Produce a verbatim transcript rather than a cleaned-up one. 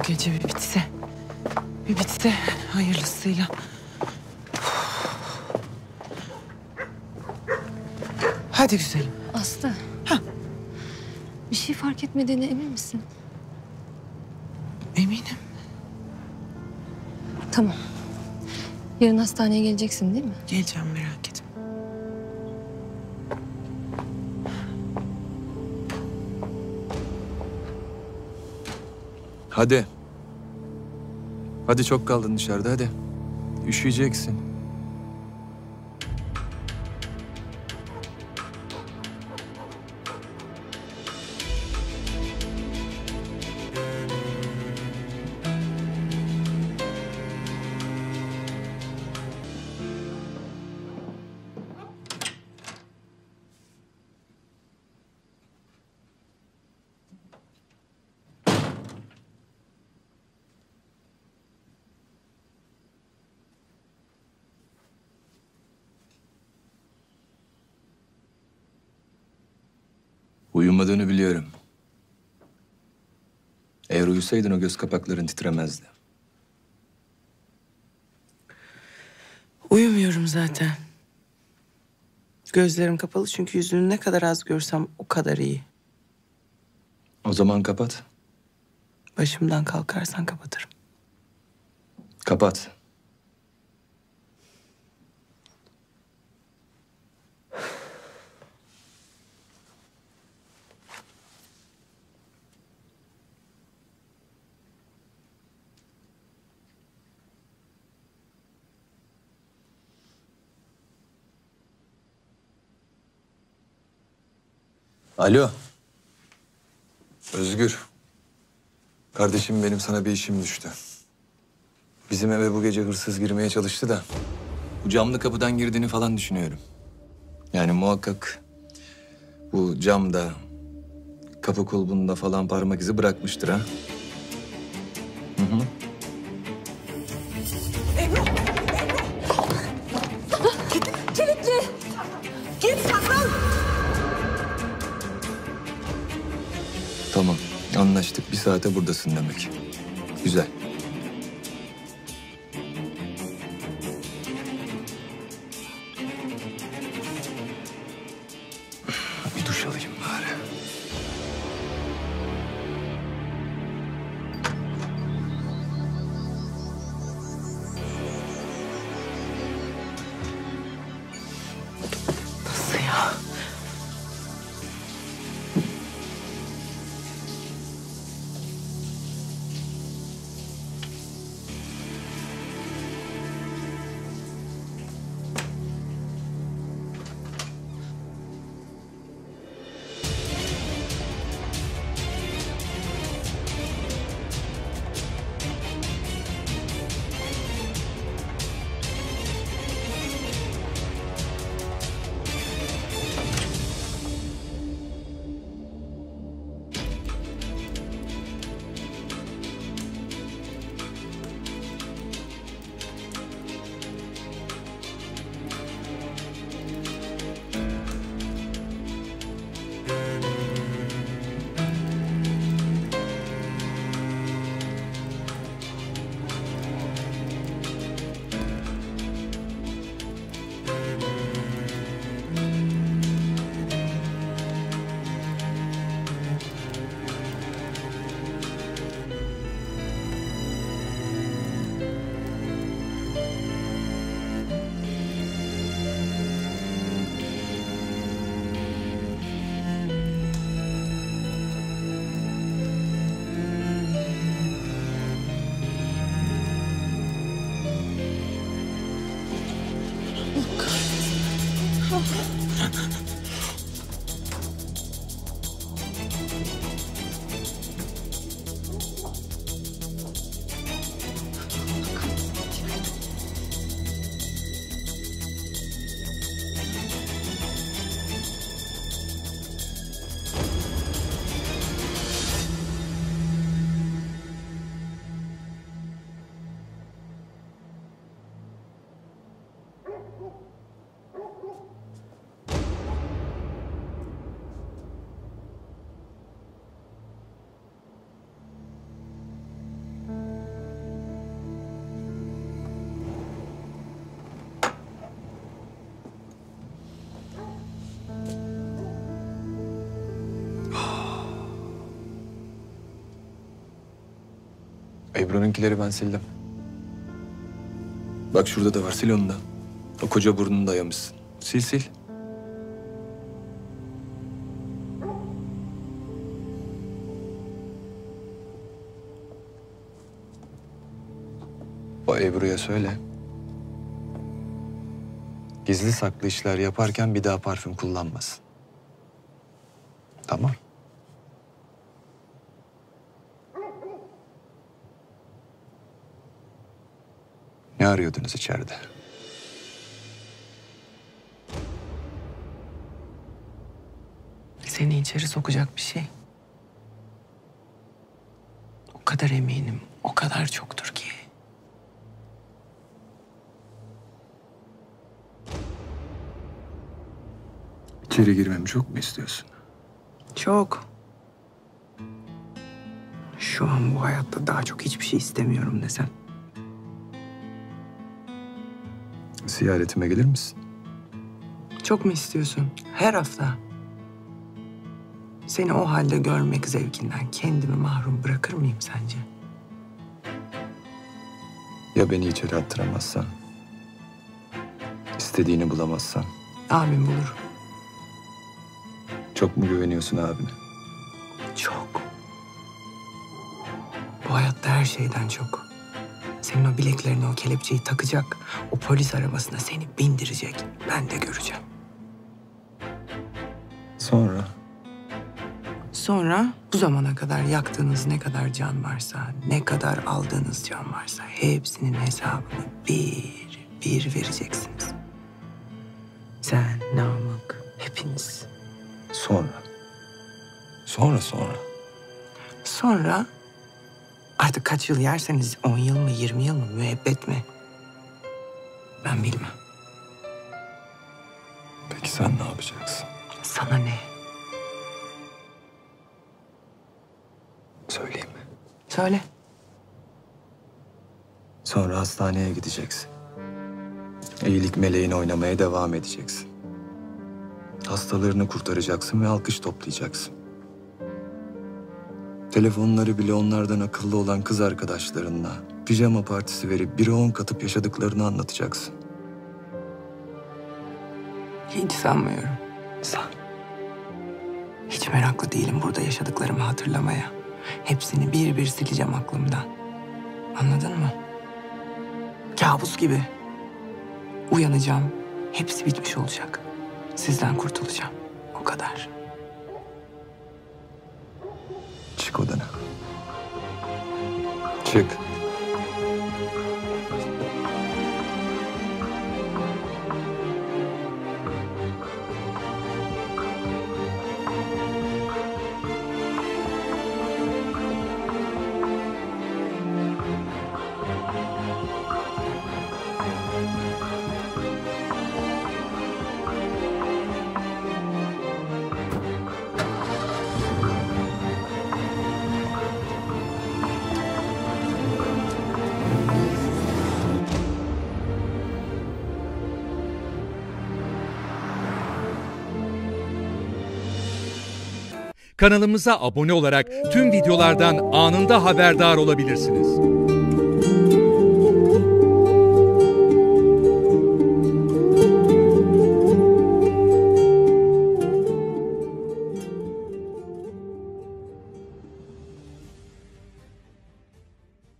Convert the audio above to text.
gece bir bitse. Bir bitse hayırlısıyla. Hadi güzelim. Aslı. Ha. Bir şey fark etmediğine emin misin? Eminim. Tamam. Yarın hastaneye geleceksin değil mi? Geleceğim, merak etme. Hadi. Hadi çok kaldın dışarıda hadi. Üşüyeceksin. Uyumadığını biliyorum. Eğer uyusaydın o göz kapakların titremezdi. Uyumuyorum zaten. Gözlerim kapalı çünkü yüzünü ne kadar az görsem o kadar iyi. O zaman kapat. Başımdan kalkarsan kapatırım. Kapat. Alo. Özgür. Kardeşim benim sana bir işim düştü. Bizim eve bu gece hırsız girmeye çalıştı da bu camlı kapıdan girdiğini falan düşünüyorum. Yani muhakkak bu camda, kapı kulbunda falan parmak izi bırakmıştır ha. Hı hı. Ebru! Ebru! Git! Kilitli! Git saklan! Tamam, anlaştık. Bir saate buradasın demek. Güzel. Bir duş alayım bari. Nasıl ya? Ebru'nunkileri ben sildim. Bak şurada da var, sil onu da. O koca burnunu dayamışsın. Sil sil. O Ebru'ya söyle. Gizli saklı işler yaparken bir daha parfüm kullanmasın. Tamam. Ne arıyordunuz içeride? Seni içeri sokacak bir şey. O kadar eminim, o kadar çoktur ki. İçeri girmemi çok mu istiyorsun? Çok. Şu an bu hayatta daha çok hiçbir şey istemiyorum desem. Ziyaretime gelir misin? Çok mu istiyorsun? Her hafta. Seni o halde görmek zevkinden kendimi mahrum bırakır mıyım sence? Ya beni içeri attıramazsan? İstediğini bulamazsan? Abim bulur. Çok mu güveniyorsun abine? Çok. Bu hayatta her şeyden çok. Senin o bileklerine o kelepçeyi takacak, o polis arabasına seni bindirecek. Ben de göreceğim. Sonra? Sonra bu zamana kadar yaktığınız ne kadar can varsa, ne kadar aldığınız can varsa hepsinin hesabını bir bir vereceksiniz. Sen, Namık, hepiniz. Sonra? Sonra sonra? Sonra artık kaç yıl yerseniz on yıl mı, yirmi yıl mı, müebbet mi? Ben bilmem. Peki sen ne yapacaksın? Sana ne? Söyleyeyim mi? Söyle. Sonra hastaneye gideceksin. İyilik meleğini oynamaya devam edeceksin. Hastalarını kurtaracaksın ve alkış toplayacaksın. Telefonları bile onlardan akıllı olan kız arkadaşlarınla pijama partisi verip biri on katıp yaşadıklarını anlatacaksın. Hiç sanmıyorum. Sen. Hiç meraklı değilim burada yaşadıklarımı hatırlamaya. Hepsini bir bir sileceğim aklımdan. Anladın mı? Kabus gibi. Uyanacağım. Hepsi bitmiş olacak. Sizden kurtulacağım. O kadar. Çık odana. Çık. Kanalımıza abone olarak tüm videolardan anında haberdar olabilirsiniz.